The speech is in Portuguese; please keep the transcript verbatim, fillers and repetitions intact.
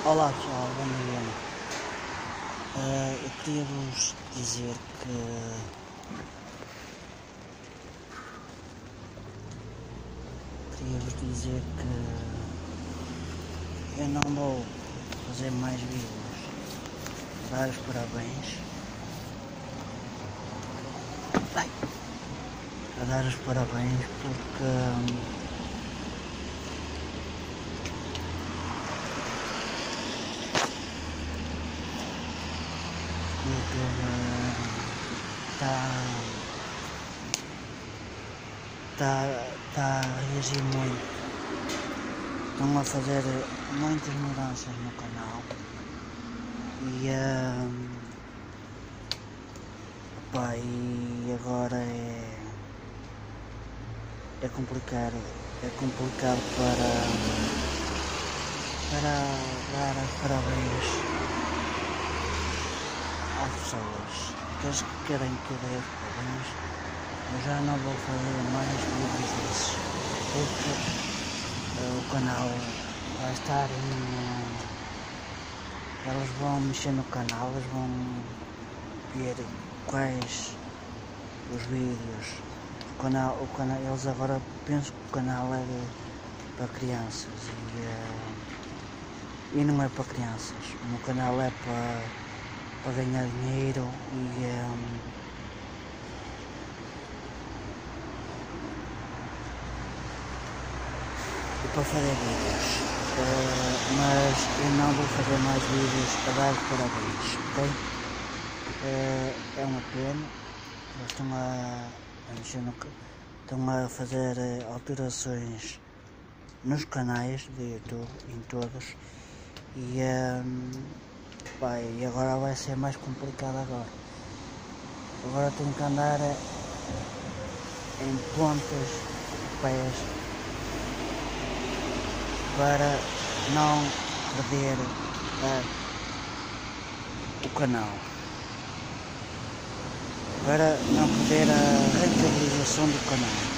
Olá pessoal, bom dia. Uh, eu queria vos dizer que queria vos dizer que eu não vou fazer mais vídeos. Dar os parabéns. Ai, a dar os parabéns porque o YouTube está está está a reagir muito. Estão a fazer muitas mudanças no canal e, um, opa, e agora é, é complicado, é complicado para, para dar parabéns às pessoas que eles querem que eu dê os parabéns. Eu já não vou fazer mais vídeos desses porque o canal vai estar em... Eles vão mexer no canal, eles vão ver quais os vídeos. O canal, o canal, eles agora pensam que o canal é de, para crianças e, uh, e não é para crianças. O meu canal é para, para ganhar dinheiro e, um, e para fazer vídeos. Uh, mas eu não vou fazer mais vídeos a dar parabéns, ok? Uh, é uma pena, eles estão a, a mexer no, estão a fazer uh, alterações nos canais de YouTube, em todos, e, um, pá, e agora vai ser mais complicado agora. Agora tenho que andar uh, em pontas de pés para não perder uh, o canal, para não perder a rentabilização do canal.